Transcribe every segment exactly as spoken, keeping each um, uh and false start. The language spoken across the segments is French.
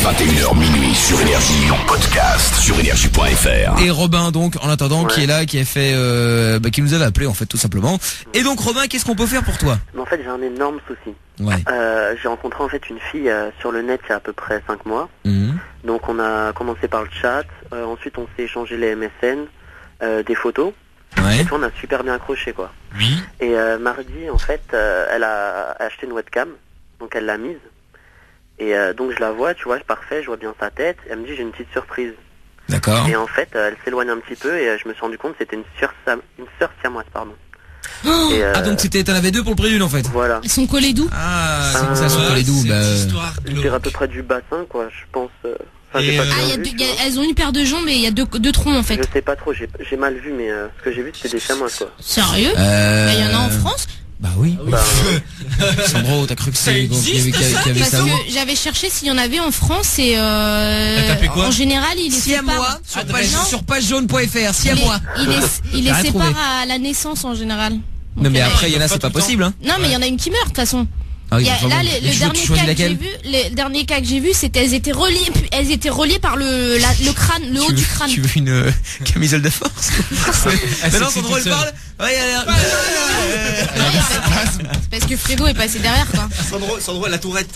vingt et une heures minuit sur Énergie, en podcast sur énergie point f r. Et Robin donc en attendant Ouais. qui est là, qui a fait, euh, bah, qui nous avait appelé en fait tout simplement. Et donc Robin, qu'est-ce qu'on peut faire pour toi? Mais en fait, j'ai un énorme souci. Ouais. Euh, j'ai rencontré en fait une fille euh, sur le net il y a à peu près cinq mois. Mhm. Donc on a commencé par le chat, euh, ensuite on s'est échangé les M S N, euh, des photos. Ouais. Et puis on a super bien accroché quoi. Oui. Et euh, mardi en fait, euh, elle a acheté une webcam, donc elle l'a mise. Et euh, donc je la vois, tu vois, c'est parfait, je vois bien sa tête. Elle me dit j'ai une petite surprise. D'accord. Et en fait, euh, elle s'éloigne un petit peu et euh, je me suis rendu compte que c'était une sœur sam- une sœur siamoise, pardon. Oh Et, euh, ah donc c'était, t'en avais deux pour le prix d'une en fait. Voilà. Ils sont collés d'où? Ah, c'est Ah, pour ça sur ouais, les doux. Cette Bah, histoire Je dirais à peu près du bassin quoi, je pense. euh, Enfin, Et, j'ai pas euh, bien Ah, il y a vu, deux- tu il y a- vois. elles ont une paire de jambes et il y a deux, deux troncs en fait. Je sais pas trop, j'ai j'ai mal vu, mais euh, ce que j'ai vu c'était des chamoises quoi. Sérieux? euh... Bah, il y en a en France? Bah oui. Bah, Sandro, t'as cru que Ça c'est qu'il y avait, existe, qu'il y avait- qu'il y avait Parce ça où? que j'avais cherché s'il y en avait en France et euh, T'as tapé quoi? en général il les Si à sépare. moi sur Adresse. page, Non. sur pagejaune point f r. Si à Il les- moi. Il les, il les J'ai rien sépare trouvé. à la naissance en général. Non Donc, mais il y en a- après il y en a, Pas c'est tout pas le temps. possible hein. Non mais il y en a une qui meurt de toute façon. Ah oui, Il y a- enfin là, bon. le, Et le tu- dernier tu choisis cas que j'ai laquelle? vu, le dernier cas que j'ai vu, c'était elles étaient reliées, elles étaient reliées par le, la- le crâne, le haut Tu du veux, crâne. tu veux une euh, camisole de force? Maintenant c'est Sandro toute elle seule. parle. Ouais, elle a- Non, mais c'est- c'est parce que Fredo est passé derrière quoi. Sandro, Sandro, la tourette.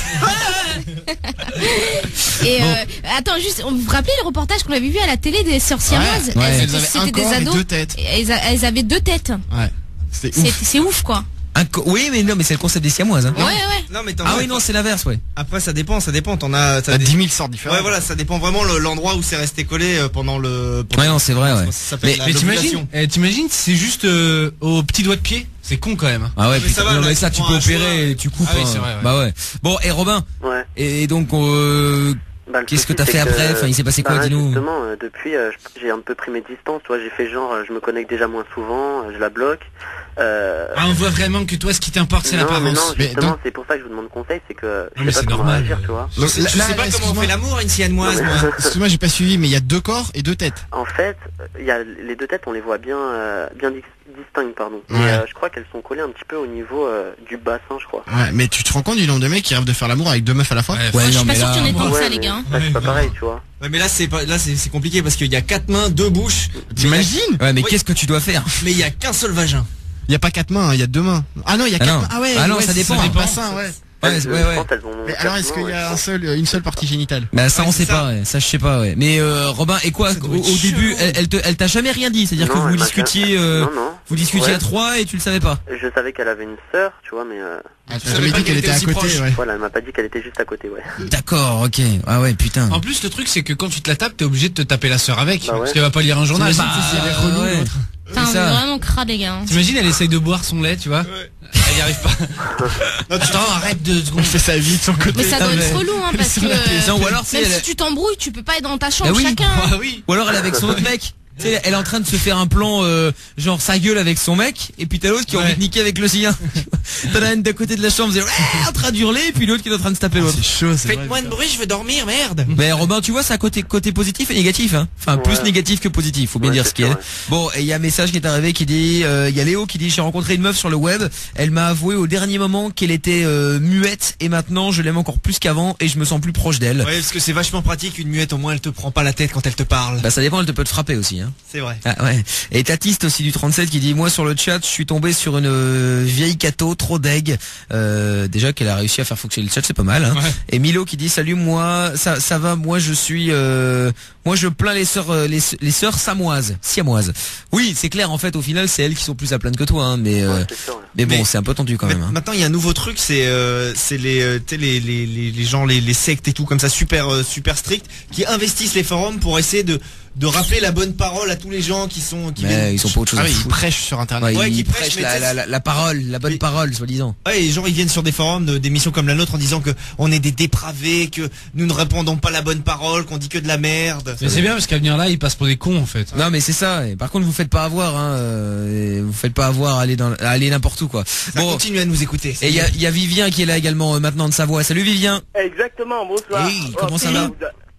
Et euh, attends juste, on vous rappelez le reportage qu'on avait vu à la télé des sœurs siamoises? Ouais. Elles Elles étaient- avaient un C'était des corps et ados. deux têtes. Et Elles, a- elles avaient deux têtes. Ouais. C'était C'est ouf. c'est ouf quoi. Un co- oui mais non mais c'est le concept des siamoises hein. Ouais ouais. Non, mais t'en Ah as- oui non c'est l'inverse ouais. Après, ça dépend, ça dépend. T'en as. T'as t'as des- dix mille sortes différentes. Ouais, voilà, ça dépend vraiment le- l'endroit où c'est resté collé euh, pendant le. pendant- Ouais non c'est vrai ouais. Ça s'appelle Mais- la Mais t'imagines, l'ovulation. eh, t'imagines, c'est juste euh, au petit doigt de pied. C'est con quand même. Ah ouais Mais putain, ça va, non, là, mais tu ça tu prends peux un opérer choix. et tu coupes Ah oui, hein. c'est vrai, ouais. Bah ouais. Bon et Robin ouais. et donc euh, Bah, le qu'est-ce que souci, t'as c'est fait après? Enfin, il s'est passé quoi, bah, dis-nous? Justement, euh, depuis, euh, je- j'ai un peu pris mes distances, tu vois, j'ai fait genre, euh, je me connecte déjà moins souvent, euh, je la bloque. Euh, Ah, on voit vraiment que toi, ce qui t'importe, c'est non, mais l'apparence. non, Mais justement, donc- c'est pour ça que je vous demande conseil, c'est que je mais sais c'est pas comment normal. réagir, tu vois. Je sais, je Là, sais là, pas comment on excuse-moi. fait l'amour, une siennoise, Non, mais- moi. Excuse-moi, j'ai pas suivi, mais il y a deux corps et deux têtes. En fait, il y a les deux têtes, on les voit bien, euh, bien dis- distinctes, pardon. Ouais. Mais euh, je crois qu'elles sont collées un petit peu au niveau euh, du bassin, je crois. Ouais, mais tu te rends compte du nombre de mecs qui rêvent de faire l'amour avec deux meufs à la fois? Ouais, Ouais, je non, suis pas mais sûr là, qu'il y en ait tant que ça Ouais, les mais gars. hein. ça, c'est pas pareil, tu vois. Ouais, mais là, c'est pas, là, c'est c'est compliqué parce qu'il y a quatre mains, deux bouches. T'imagines? Ouais mais Oui. qu'est-ce que tu dois faire? Mais il y a qu'un seul vagin. Il y a pas quatre mains, hein, il y a deux mains. Ah non, il y a Ah quatre non. mains. Ah ouais, Ah non, ouais, ça c'est dépend. le Ça bassin, ouais. Ouais, Je ouais, ouais. pense qu'elles ont Mais alors, est-ce qu'il y quatre a mains, un ouais, seul, une seule partie génitale? Bah ça Ouais, on c'est sait ça. pas ouais. Ça je sais pas ouais. Mais euh, Robin et quoi Ça doit au, être au début chelou. elle, elle te elle t'a jamais rien dit, c'est-à-dire que Non, vous elle m'a discutiez jamais- euh, Non, non. vous discutiez Ouais. à trois et tu le savais pas. Je savais qu'elle avait une sœur, tu vois, mais euh, Elle Tu t'a savais jamais pas dit qu'elle qu'elle était à était aussi côté, proche. ouais. voilà, elle m'a pas dit qu'elle était juste à côté, ouais. D'accord, ok. Ah ouais putain. En plus, le truc, c'est que quand tu te la tapes, t'es obligé de te taper la sœur avec. Bah ouais. Parce qu'elle va pas lire un journal. T'imagines Bah, si elle est relou, ouais. l'autre. Putain, C'est on est ça. vraiment crade les gars. hein. T'imagines, elle essaye de boire son lait, tu vois. Elle y arrive pas. Attends, arrête deux On secondes. fait sa vie de son côté. Mais ça doit être relou hein parce que euh, Non, ou alors c'est même elle- si tu t'embrouilles, tu peux pas être dans ta Bah chambre oui. chacun. hein. Ah oui. ou alors elle est avec son autre mec. Tu sais, elle est en train de se faire un plan euh, genre sa gueule avec son mec et puis t'as l'autre qui a Ouais. envie de niquer avec le sien. T'en as une d'à côté de la chambre, c'est ouais, en train d'hurler et puis l'autre qui est en train de se taper l'autre. C'est chaud, c'est vrai. Faites moins de bruit, je veux dormir, merde. Mais Robin, tu vois, ça a côté côté positif et négatif, hein. Enfin, plus Ouais. négatif que positif, faut bien Ouais, dire c'est ce qu'il y a. sûr, ouais. Bon, et il y a un message qui est arrivé qui dit, euh, il y a Léo qui dit, j'ai rencontré une meuf sur le web, elle m'a avoué au dernier moment qu'elle était euh, muette et maintenant je l'aime encore plus qu'avant et je me sens plus proche d'elle. Ouais, parce que c'est vachement pratique, une muette, au moins elle te prend pas la tête quand elle te parle. Bah ça dépend, elle te peut te frapper aussi, hein. C'est vrai. Ah ouais. Et Tatiste aussi du trente-sept qui dit, moi sur le chat, je suis tombé sur une euh, vieille cato trop deg. Euh, déjà qu'elle a réussi à faire fonctionner le chat, c'est pas mal. Hein. Ouais. Et Milo qui dit, salut moi, ça ça va, moi je suis, euh, moi je plains les sœurs euh, les, les sœurs samoises, siamoises. Oui, c'est clair en fait, au final c'est elles qui sont plus à plaindre que toi, hein, mais euh, Ouais, c'est sûr, ouais. mais bon, Mais- c'est un peu tendu quand Ma- même. Hein. Maintenant, il y a un nouveau truc, c'est euh, c'est les, euh, tu sais, les, les les les gens, les, les sectes et tout comme ça, super euh, super stricts, qui investissent les forums pour essayer de de rappeler la bonne parole à tous les gens qui sont qui Mais viennent. ils sont pas autre chose Ah à oui, ils foutre. prêchent sur internet. Ouais, Ouais, ils qui prêchent prêchent, mais la, tu sais, la, la, la parole, la bonne Mais- parole, soi-disant. Ouais, les gens ils viennent sur des forums de- d'émissions comme la nôtre en disant que on est des dépravés, que nous ne répondons pas la bonne parole, qu'on dit que de la merde. Mais c'est bien parce qu'à venir là, ils passent pour des cons en fait. Non mais c'est ça. Et par contre, vous faites pas avoir, hein. euh, et vous faites pas avoir à aller dans, à aller n'importe où quoi. Ça Bon. continue à nous écouter. Et il y a, y a Vivien qui est là également euh, maintenant de Savoie. Salut Vivien. Exactement, bonsoir. Hey, comment ça va? vous-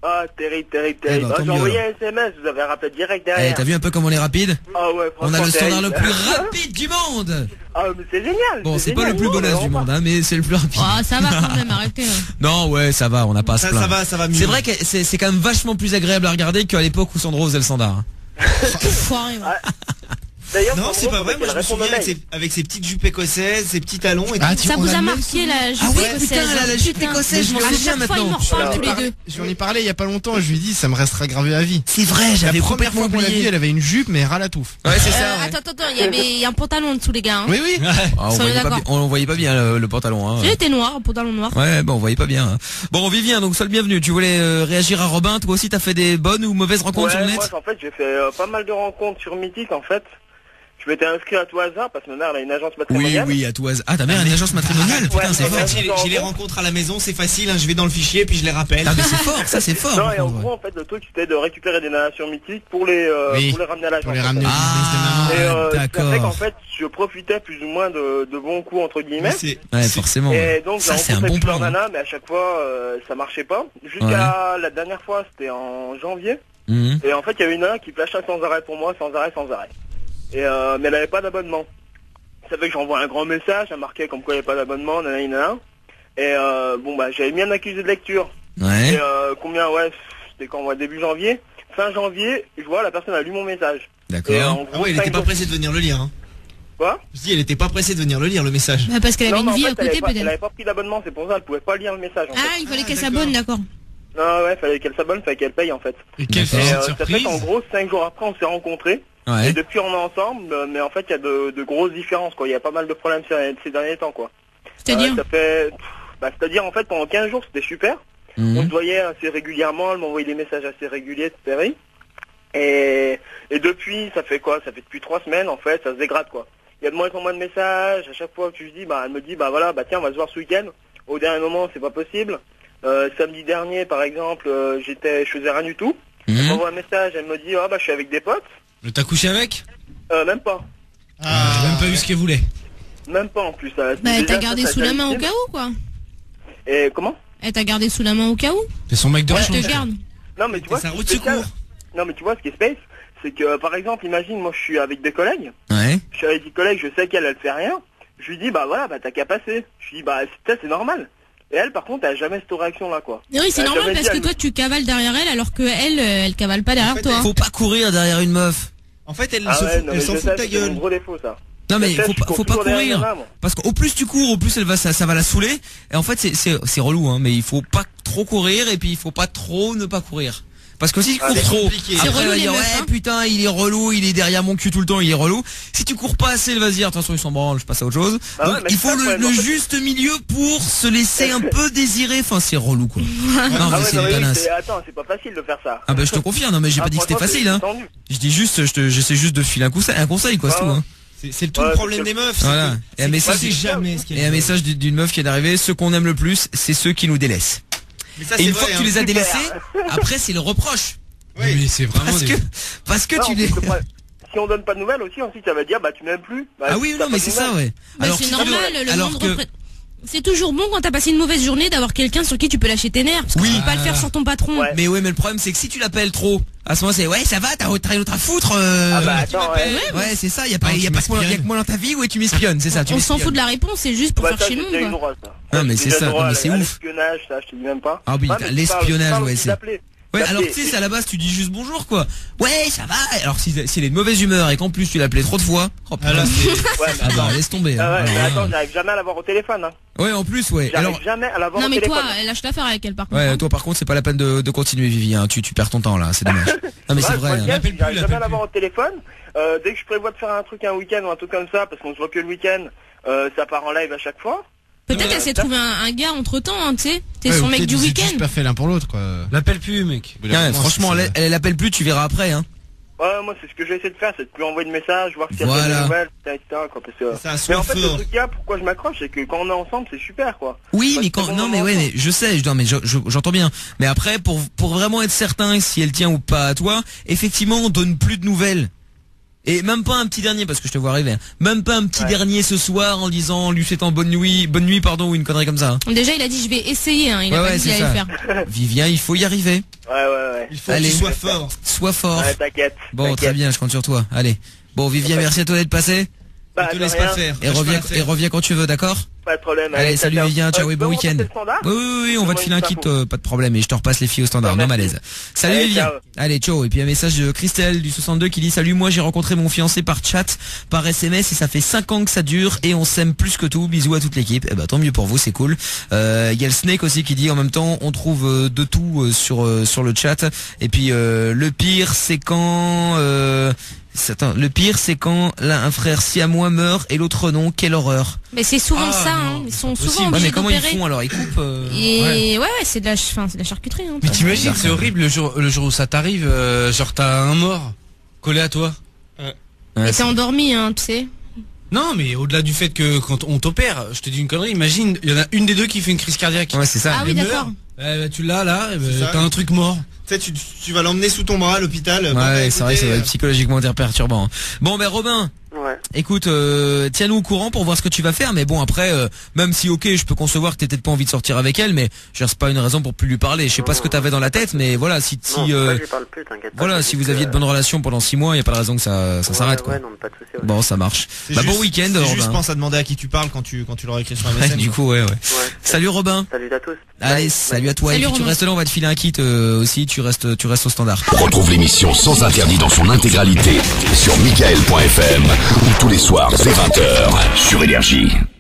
Ah, terrible, terrible, Eh terrible. ben, Ah, tant j'ai mieux, envoyé un S M S, vous avez rappelé direct Eh, derrière. t'as vu un peu comme on est rapide? Ah ouais, On a franchement, le standard le terrible. plus rapide du monde. Ah, mais c'est génial. Bon, c'est pas génial, le plus non, bonasse mais du on monde, hein, mais c'est le plus rapide. Oh, ça va quand même, arrêtez. hein. Non, ouais, ça va, on n'a pas à se Ça, plaindre. ça va, ça va mieux. C'est vrai que c'est c'est quand même vachement plus agréable à regarder qu'à l'époque où Sandro faisait le standard. Foiré, ouais. D'ailleurs, Non, en c'est gros, pas vrai. Moi, faudrait je me qu'elle souviens réponde avec au mail. ses, avec ses petites jupes écossaises, ses petits talons et Ah, tout. tu- Ça on vous a a le même marqué la jupe Ah ouais, écossaise. putain, la- la jupe Putain. écossaise, je m'en À souviens chaque fois, ils m'en maintenant. reparlent Je tous lui ai les deux. par- Je lui en ai parlé il y a pas longtemps, je lui ai dit ça me restera gravé à vie. C'est vrai, La j'avais première complètement fois qu'on l'a vue, oublié. elle avait une jupe mais ras la touffe. Ouais, c'est ça. Euh, ouais. Attends, attends, attends, il y avait un pantalon en dessous, les gars. Hein. Oui, oui. Ah, on, Soyez voyait pas d'accord. bien, on voyait pas bien le, le pantalon. Hein. Il était noir, un pantalon noir. Ouais, bon, on voyait pas bien. hein. Bon, Vivien, donc sois le bienvenu. Tu voulais euh, réagir à Robin. Toi aussi, t'as fait des bonnes ou mauvaises rencontres sur Ouais, le net? moi, en fait, j'ai fait euh, pas mal de rencontres sur Mythique, en fait. Je m'étais inscrit à tout hasard parce que ma mère elle a une agence Oui, matrimoniale. oui, à tout hasard. Ah, ta mère a une agence matrimoniale. Putain, Ouais, c'est ouais, fort. ouais. J'ai j'ai les rencontres à la maison, c'est facile. Hein, je vais dans le fichier puis je les rappelle. Ah, mais c'est fort. Ça, c'est fort. Non, par et en contre, gros, ouais. en fait, le truc c'était de récupérer des nanas sur Mythique pour les, euh, Oui. pour les ramener à l'agence. Pour les en fait. ramener au business de maman. Ah, Et euh, ça fait qu'en d'accord. fait, je profitais plus ou moins de, de bons coups entre guillemets. C'est- Ouais, c'est- forcément. Et donc j'ai Ça, c'est un rencontré bon plusieurs plan. hein. nanas, mais à chaque fois euh, ça marchait pas. Jusqu'à la dernière fois, c'était en janvier. Mhm. Et en fait, il y avait une nana qui flashait sans arrêt pour moi, sans arrêt, sans arrêt. Et euh, mais elle avait pas d'abonnement. Ça fait que j'envoie un grand message, elle marquait comme quoi il n'y avait pas d'abonnement, nanana, nanana. Et euh, bon bah j'avais mis un accusé de lecture. Et Ouais. euh, combien, ouais, c'était quand, ouais, début janvier. Fin janvier, je vois la personne a lu mon message. Et D'accord. en Ah gros, ouais, il cinq était pas jours- pressé de venir le lire. Hein. Quoi? Je dis, elle était pas pressée de venir le lire le message. Bah, parce qu'elle avait Non, mais une en vie fait, à elle côté, avait pas, elle peut-être. avait pas pris d'abonnement, c'est pour ça, elle pouvait pas lire le message en Ah, fait. il fallait Ah, qu'elle d'accord. s'abonne, d'accord. Non, ouais, fallait qu'elle s'abonne, fallait qu'elle paye en fait. Et quelle D'accord. Et petite euh, ça fait surprise. qu'en gros, cinq jours après, on s'est rencontrés. Et Ouais. depuis, on est ensemble, euh, mais en fait, il y a de, de grosses différences, quoi. Il y a pas mal de problèmes ces, ces derniers temps, quoi. C'est-à-dire Euh, ça fait, pff, bah, c'est-à-dire, en fait, pendant quinze jours, c'était super. On Mhm. se voyait assez régulièrement, elle m'envoyait des messages assez réguliers, et cetera. Et, et depuis, ça fait quoi? Ça fait depuis trois semaines, en fait, ça se dégrade, quoi. Il y a de moins en moins de messages. À chaque fois que je dis, bah, elle me dit, bah voilà, bah tiens, on va se voir ce week-end. Au dernier moment, c'est pas possible. Euh, samedi dernier, par exemple, euh, j'étais, je faisais rien du tout. Elle Mhm. m'envoie un message, elle me dit, ah bah je suis avec des potes. T'as couché avec? Euh, même pas. Ah, J'ai même pas vu ce qu'elle voulait. Même pas en plus. ça. Bah, elle Déjà, t'a gardé ça, ça sous la main au hallucine. cas où, quoi. Et comment? Elle t'a gardé sous la main au cas où. C'est son mec de Je rechange. te garde. Non mais tu vois, sa ce qui route est spécial- secours. Non mais tu vois, ce qui est space, c'est que euh, par exemple, imagine, moi je suis avec des collègues. Ouais. Je suis avec des collègues, je sais qu'elle, elle fait rien. Je lui dis, bah voilà, bah t'as qu'à passer. Je lui dis, bah c'est c'est normal. Et elle, par contre, elle a jamais cette réaction là, quoi. Et oui, c'est Elle a normal jamais parce dit, que elle- toi, tu cavales derrière elle alors que elle, euh, elle cavale pas derrière En fait, toi. Faut pas courir derrière une meuf. En fait, elle Ah se ouais, fout, non, elle mais s'en je fout de sais, ta c'est gueule. mon gros défaut, ça. Non mais Je sais, faut je pas, cours faut pas toujours derrière courir les mains, moi. parce qu'au plus tu cours, au plus elle va ça, ça va la saouler. Et en fait c'est c'est c'est relou hein, mais il faut pas trop courir et puis il faut pas trop ne pas courir. Parce que si tu Ah, cours c'est trop, compliqué. après C'est elle va relou, dire les ouais meufs, hein. putain il est relou, il est derrière mon cul tout le temps, il est relou. Si tu cours pas assez, elle va se dire attention il s'en branle, je passe à autre chose. Bah ouais, Donc mais il c'est faut ça, le, le problème, le en fait. juste milieu pour se laisser un peu désirer. Enfin c'est relou quoi. Non Ah mais ouais, c'est non, une mais oui, connasse. c'est- attends, c'est pas facile de faire ça. Ah bah je te confirme, non mais j'ai Ah, pas dit que c'était franchement, facile c'est hein. tendu. Je dis juste, je te, j'essaie juste de filer un conseil, un conseil quoi, c'est Ah tout ouais. hein. C'est c'est tout Ouais, le problème parce des que- meufs. c'est Voilà. que- Et un c'est message- que c'est jamais ce qu'elle Et un veut. message d'une d'une meuf qui est d'arriver, ceux qu'on aime le plus, c'est ceux qui nous délaissent. Mais ça, Et c'est une vrai, fois que tu hein. les as Super. délaissés, après c'est le reproche. Oui. Mais c'est vraiment Parce des... que, parce que Non, tu en les... plus, le problème- Si on donne pas de nouvelles aussi, ensuite ça va dire, bah tu m'aimes plus. Bah, Ah si oui, t'as non, pas mais de c'est ça, nouvelles. ouais. Bah, Alors, c'est si- normal, le alors monde que- reprend- C'est toujours bon quand t'as passé une mauvaise journée d'avoir quelqu'un sur qui tu peux lâcher tes nerfs. Parce que Oui. tu peux pas le faire sur ton patron. Ouais. Mais ouais, mais le problème c'est que si tu l'appelles trop, à ce moment c'est ouais, ça va, t'as t'as rien d'autre à foutre. euh, Ah bah attends, ouais. Ouais, c'est ça, y a pas, Non, y a tu pas que moi, y a m'espionnes. que moi dans ta vie, ouais, tu m'espionnes, c'est ça, tu On s'en m'espionnes. fout de la réponse, c'est juste pour Bah, faire ça, chez c'est nous. déjà une quoi. horreur, ça. Non, mais C'est c'est déjà ça, une non, horreur, mais c'est la- ouf. L'espionnage, ça, je te dis même pas. Ah oui, Ah, t'as mais tu parles- l'espionnage, tu parles ouais, aussi c'est- d'appeler. Ouais, D'appeler. alors tu sais, c'est à la base, tu dis juste bonjour quoi. Ouais, ça va. Alors si, si elle est de mauvaise humeur et qu'en plus tu l'appelais trop de fois, oh, Ah, là, putain. c'est- Ouais, mais Ah bah attends. laisse tomber. Ah hein. ouais, mais Alors, attends, euh, j'arrive jamais à l'avoir au téléphone. Hein. ouais, en plus, ouais. J'arrive Alors, jamais à l'avoir Non au mais téléphone. toi, lâche l'affaire avec elle par contre. ouais, toi par contre, c'est pas la peine de, de continuer, Vivien. Tu, tu perds ton temps là, c'est dommage. Non mais c'est Ouais, vrai. moi, hein. bien, L'appelle plus, J'arrive jamais l'appelle à l'avoir au téléphone. Euh, dès que je prévois de faire un truc un week-end ou un truc comme ça, parce qu'on se voit que le week-end, euh, ça part en live à chaque fois. Peut-être Euh, elle s'est trouvé un, un gars entre temps, hein, tu sais. T'es Ouais, son ou mec peut-être du vous êtes juste week-end. pas fait l'un pour l'autre, quoi. L'appelle plus, mec. Ouais, franchement, elle, elle l'appelle plus, tu verras après. Hein. Ouais, moi, c'est ce que j'essaie de faire, c'est de plus envoyer de messages, voir s'il y a Voilà. des nouvelles, et cetera quoi, parce que... C'est un Mais en fait, soifeur. le truc qu'il y a, pourquoi je m'accroche, c'est que quand on est ensemble, c'est super, quoi. Oui, Ouais, mais c'est quand bon non, mais moment ouais, ensemble. mais je sais, je, non, mais je- je- j'entends bien. Mais après, pour pour vraiment être certain si elle tient ou pas à toi, effectivement, on donne plus de nouvelles. Et même pas un petit dernier, parce que je te vois arriver, hein. Même pas un petit Ouais. dernier ce soir en disant, lui souhaitant bonne nuit, bonne nuit, pardon, ou une connerie comme ça. Hein. Déjà, il a dit je vais essayer, hein. Il a Ouais, pas ouais, dit qu'il c'est allait ça. le faire. Vivien, il faut y arriver. Ouais, ouais, ouais. Il faut Allez. qu'il soit fort. Sois fort. Ouais, t'inquiète. Bon, t'inquiète. très bien, je compte sur toi. Allez. Bon, Vivien, merci à toi d'être passé. Bah, Ne te de laisse rien, pas faire. Et Lâche reviens, pas et l'affaire. reviens quand tu veux, d'accord? pas de problème. Allez, salut ciao. Vivien, ciao Euh, et je peux bon vous week-end. repasser le standard Oui, oui, oui, on va te Je filer un demande kit, une info. euh, pas de problème, et je te repasse les filles au standard, Ah, non merci. malaise. Salut Allez, Vivien. ciao. Allez, ciao. Et puis un message de Christelle du soixante-deux qui dit salut, moi j'ai rencontré mon fiancé par chat, par S M S et ça fait cinq ans que ça dure et on s'aime plus que tout. Bisous à toute l'équipe. Eh ben tant mieux pour vous, c'est cool. Euh, il y a le Snake aussi qui dit en même temps on trouve euh, de tout euh, sur euh, sur le chat. Et puis euh, le pire c'est quand euh, Attends, le pire c'est quand là un frère siamois meurt et l'autre non, quelle horreur. Mais c'est souvent Ah, ça, non, hein. Ils c'est sont pas souvent possible. Ouais, obligés mais comment ils d'opérer. font alors? Ils coupent euh... Et Ouais. ouais, ouais, c'est de la, ch- enfin, c'est de la charcuterie. Hein, Mais t'imagines, c'est horrible le jour, le jour où ça t'arrive, euh, genre t'as un mort collé à toi. Ouais, Et c'est- t'es endormi, hein, tu sais. Non, mais au-delà du fait que quand on t'opère, je te dis une connerie, imagine, il y en a une des deux qui fait une crise cardiaque. ouais, c'est ça. Ah oui, Elle d'accord. meurt. Eh ben, tu l'as là, eh ben, C'est ça. t'as un truc mort. Tu sais, tu, tu vas l'emmener sous ton bras à l'hôpital. Bon, bah, Ouais, c'est vrai, ça écoutez, va être euh, psychologiquement perturbant. Bon, ben Robin, Ouais. écoute, euh, tiens-nous au courant pour voir ce que tu vas faire. Mais bon, après, euh, même si ok, je peux concevoir que t'aies peut-être pas envie de sortir avec elle, mais je veux dire, c'est pas une raison pour plus lui parler. Je sais pas ce que t'avais dans la tête, mais voilà, si, si, Non, euh, moi, j'y parle plus, t'inquiète pas, voilà, c'est si juste vous aviez que- de bonnes relations pendant six mois, y a pas de raison que ça, ça Ouais, s'arrête quoi. Ouais, non, pas de souci. Ouais. Bon, ça marche. c'est Bah juste- bon week-end, c'est juste Robin. pense à demander à qui tu parles quand tu quand tu l'auras écrit sur un Ouais, message. du coup, ouais, ouais. Ouais. Salut Robin. Salut à tous. Allez, Bye. salut à toi. Salut, et puis tu Robin. restes là, on va te filer un kit euh, aussi. Tu restes, tu restes au standard. Retrouve l'émission Sans Interdit dans son intégralité sur Michael point F M ou tous les soirs dès vingt heures sur Énergie.